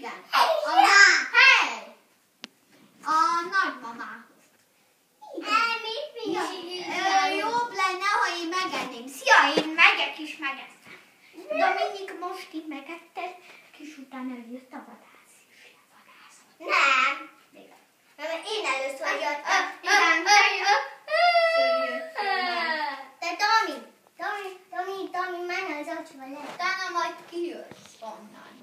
Igen. Hely! A nagymamához. Jobb lenne, ha én megenném. Szia, én megyek is megeszem. Dominik most így megetted, és utána jött a vadász. Nem. Én először jöttem. De Tomi, menj az acsba le. Utána majd kijössz onnan.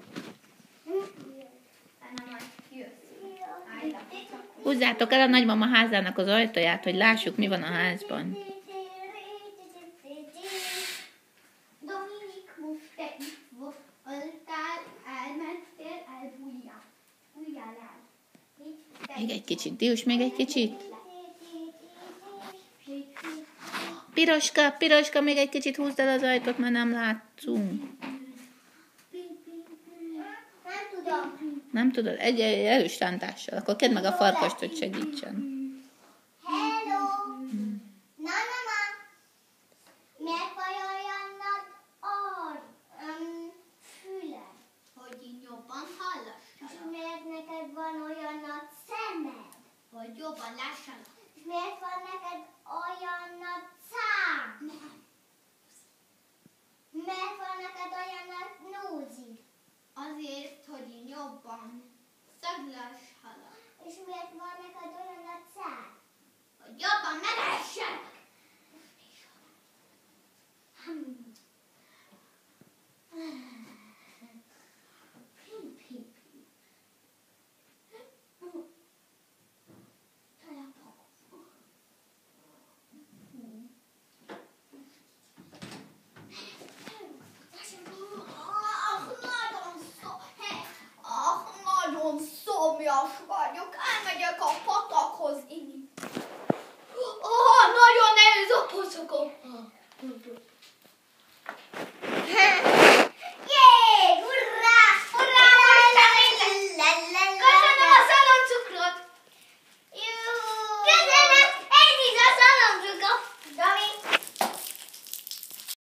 Utána majd kijössz. Húzzátok el a nagymama házának az ajtaját, hogy lássuk, mi van a házban. Dominik, most te itt voltál, elmentél, bújjál el. Még egy kicsit, Dius, még egy kicsit. Piroska, még egy kicsit húzd el az ajtót, mert nem látszunk. Nem tudom. Nem tudod? Egy erős rántással. Akkor kedd meg a farkast, hogy segítsen. Hello! Mama! Miért vagy olyan nagy füle? Hogy így jobban hallassanak. És miért neked van olyan nagy szemed? Hogy jobban lássanak. És miért van neked olyan nagy szám? Miért van neked olyan nagy nózid? Azért, hogy én jobban szaglass